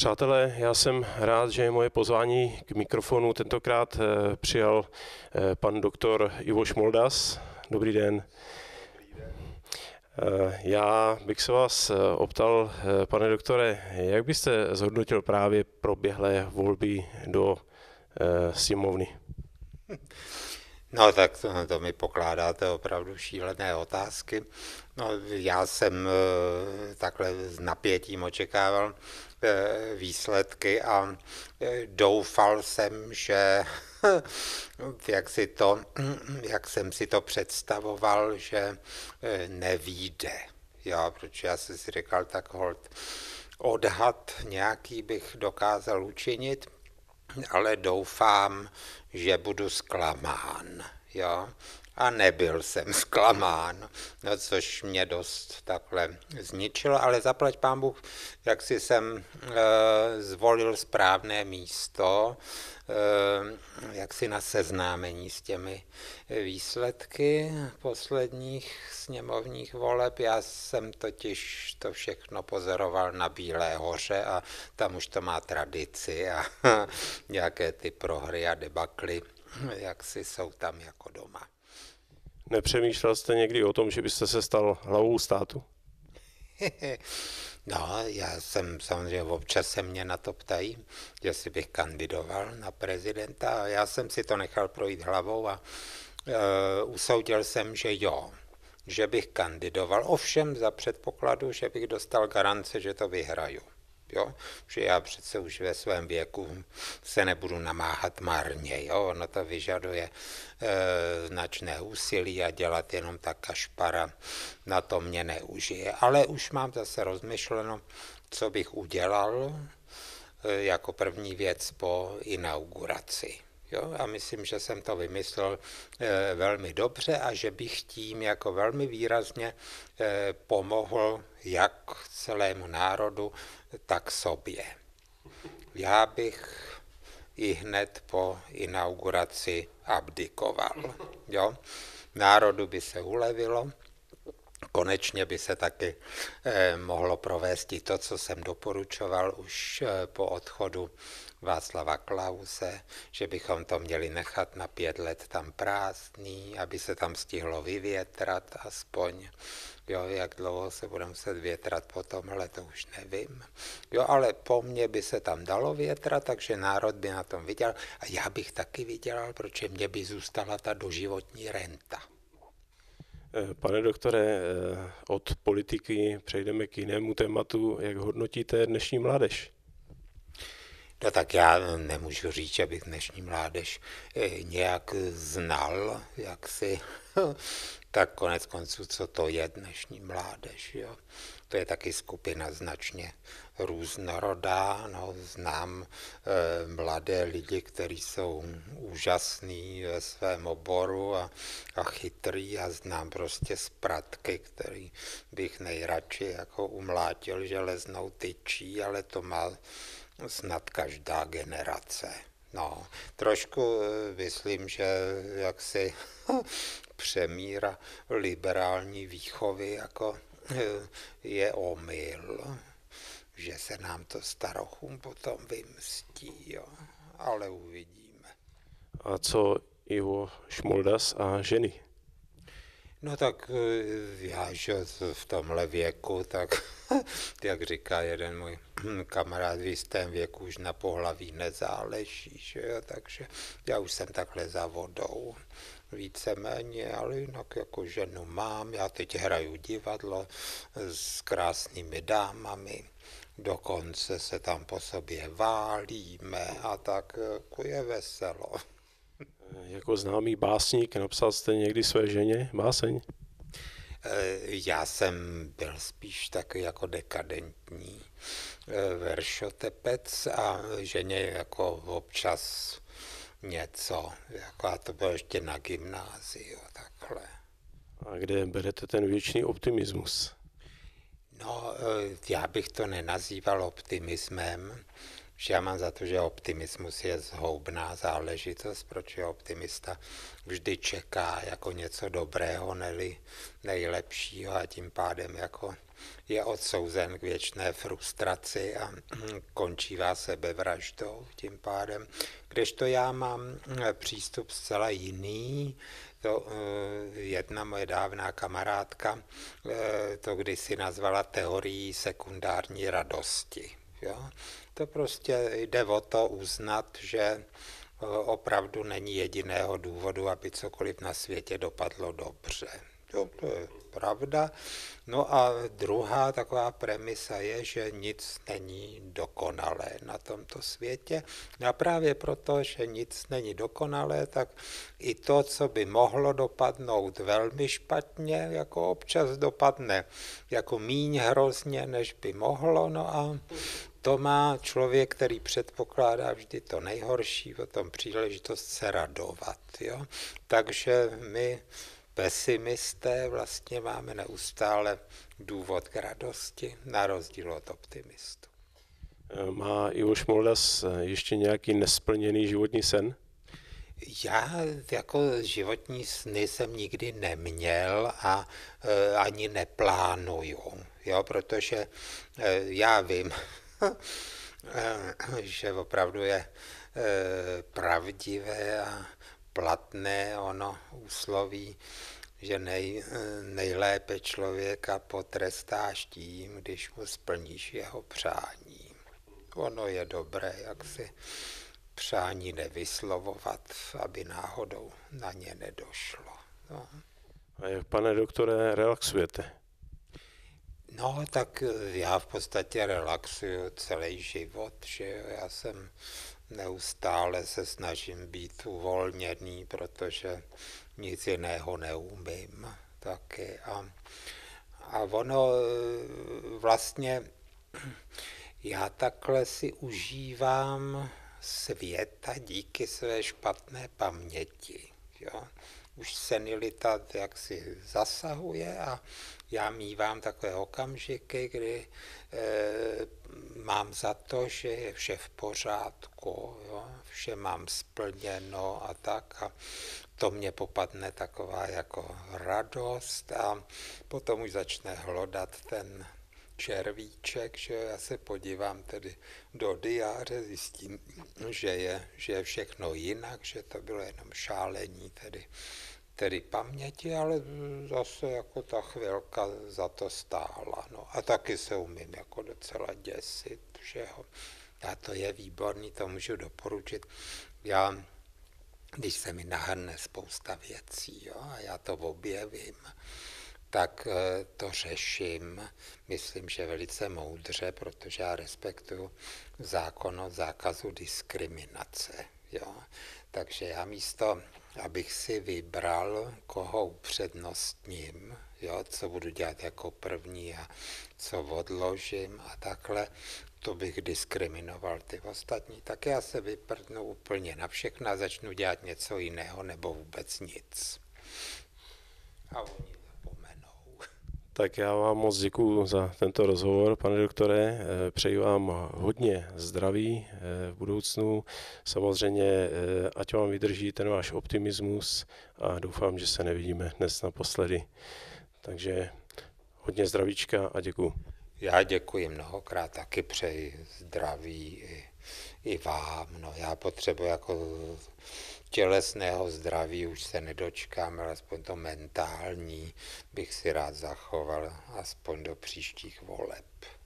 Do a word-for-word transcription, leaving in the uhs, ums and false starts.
Přátelé, já jsem rád, že moje pozvání k mikrofonu tentokrát přijal pan doktor Ivo Šmoldas. Dobrý den. Dobrý den. Já bych se vás optal, pane doktore, jak byste zhodnotil právě proběhlé volby do sněmovny? No tak to, to mi pokládáte opravdu šílené otázky. No, já jsem takhle s napětím očekával výsledky a doufal jsem, že jak, si to, jak jsem si to představoval, že nevyjde. Jo, protože já jsem si říkal, tak hold odhad nějaký bych dokázal učinit, ale doufám, že budu zklamán, jo. A nebyl jsem zklamán, no, což mě dost takhle zničilo, ale zaplať pán Bůh, jak si jsem e, zvolil správné místo, e, jak si na seznámení s těmi výsledky posledních sněmovních voleb. Já jsem totiž to všechno pozoroval na Bílé hoře a tam už to má tradici a nějaké ty prohry a debakly, jak si jsou tam jako doma. Nepřemýšlel jste někdy o tom, že byste se stal hlavou státu? No, já jsem samozřejmě občas se mě na to ptají, jestli bych kandidoval na prezidenta a já jsem si to nechal projít hlavou a e, usoudil jsem, že jo, že bych kandidoval, ovšem za předpokladu, že bych dostal garance, že to vyhraju. Jo? Že já přece už ve svém věku se nebudu namáhat marně. Jo? Ono to vyžaduje e, značné úsilí a dělat jenom ta kašpara na to mě neužije. Ale už mám zase rozmyšleno, co bych udělal e, jako první věc po inauguraci. Jo? A myslím, že jsem to vymyslel e, velmi dobře a že bych tím jako velmi výrazně e, pomohl jak celému národu, tak sobě. Já bych i hned po inauguraci abdikoval. Jo? Národu by se ulevilo, konečně by se taky eh, mohlo provést i to, co jsem doporučoval už eh, po odchodu Václava Klause, že bychom to měli nechat na pět let tam prázdný, aby se tam stihlo vyvětrat aspoň. Jo, jak dlouho se budeme muset větrat po tomhle, to už nevím. Jo, ale po mně by se tam dalo větrat, takže národ by na tom vydělal. A já bych taky vydělal, protože mě by zůstala ta doživotní renta. Pane doktore, od politiky přejdeme k jinému tématu. Jak hodnotíte dnešní mládež? No tak já nemůžu říct, že bych dnešní mládež nějak znal, jak si, tak konec konců, co to je dnešní mládež. Jo? To je taky skupina značně různorodá. No, znám e, mladé lidi, kteří jsou úžasní ve svém oboru a, a chytrý a znám prostě spratky, který bych nejradši jako umlátil železnou tyčí, ale to má snad každá generace. No, trošku myslím, že jaksi přemíra liberální výchovy jako je omyl, že se nám to starochům potom vymstí, jo. Ale uvidíme. A co Ivo Šmoldas a ženy? No tak já, že v tomhle věku, tak jak říká jeden můj kamarád, v jistém věku už na pohlaví nezáleží, že jo? Takže já už jsem takhle za vodou víceméně, ale jinak jako ženu mám, já teď hraju divadlo s krásnými dámami, dokonce se tam po sobě válíme a tak jako je veselo. Jako známý básník napsal jste někdy své ženě báseň? Já jsem byl spíš takový jako dekadentní veršotepec a ženě jako občas něco, jako a to bylo ještě na gymnáziu, takhle. A kde berete ten věčný optimismus? No, já bych to nenazýval optimismem, že já mám za to, že optimismus je zhoubná záležitost, protože optimista vždy čeká jako něco dobrého, neli nejlepšího a tím pádem jako je odsouzen k věčné frustraci a končívá sebevraždou tím pádem. Kdežto já mám přístup zcela jiný. To jedna moje dávná kamarádka to kdysi nazvala teorií sekundární radosti. Jo? To prostě jde o to uznat, že opravdu není jediného důvodu, aby cokoliv na světě dopadlo dobře. Jo, to je pravda. No a druhá taková premisa je, že nic není dokonalé na tomto světě. A právě proto, že nic není dokonalé, tak i to, co by mohlo dopadnout velmi špatně, jako občas dopadne jako míň hrozně, než by mohlo. No a to má člověk, který předpokládá vždy to nejhorší, o tom příležitost se radovat. Jo? Takže my pesimisté vlastně máme neustále důvod k radosti, na rozdíl od optimistů. Má Ivo Šmoldas ještě nějaký nesplněný životní sen? Já jako životní sny jsem nikdy neměl a e, ani neplánuju, jo, protože e, já vím, e, že opravdu je e, pravdivé a platné ono úsloví, že nej, nejlépe člověka potrestáš tím, když mu splníš jeho přání. Ono je dobré, jak si přání nevyslovovat, aby náhodou na ně nedošlo. No. A jak, pane doktore, relaxujete? No, tak já v podstatě relaxuju celý život, že já jsem neustále se snažím být uvolněný, protože nic jiného neumím taky. A, a ono vlastně, já takhle si užívám světa díky své špatné paměti. Jo? Už senilita jaksi zasahuje a já mívám takové okamžiky, kdy e, mám za to, že je vše v pořádku, jo? Vše mám splněno a tak a to mě popadne taková jako radost a potom už začne hlodat ten červíček, že já se podívám tedy do diáře, zjistím, že je, že je všechno jinak, že to bylo jenom šálení tedy, tedy paměti, ale zase jako ta chvilka za to stála. No. A taky se umím jako docela děsit všeho. A to je výborný, to můžu doporučit. Já, když se mi nahrne spousta věcí, jo, a já to objevím, tak to řeším, myslím, že velice moudře, protože já respektuju zákon o zákazu diskriminace. Jo. Takže já místo, abych si vybral, koho upřednostním, jo, co budu dělat jako první a co odložím a takhle, to bych diskriminoval ty ostatní, tak já se vyprdnu úplně na všechno a začnu dělat něco jiného nebo vůbec nic. A oni Tak já vám moc děkuju za tento rozhovor, pane doktore. Přeji vám hodně zdraví v budoucnu. Samozřejmě, ať vám vydrží ten váš optimismus a doufám, že se nevidíme dnes naposledy. Takže hodně zdravíčka a děkuju. Já děkuji mnohokrát, taky přeji zdraví i, i vám. No, já potřebuji jako tělesného zdraví, už se nedočkám, ale aspoň to mentální bych si rád zachoval, aspoň do příštích voleb.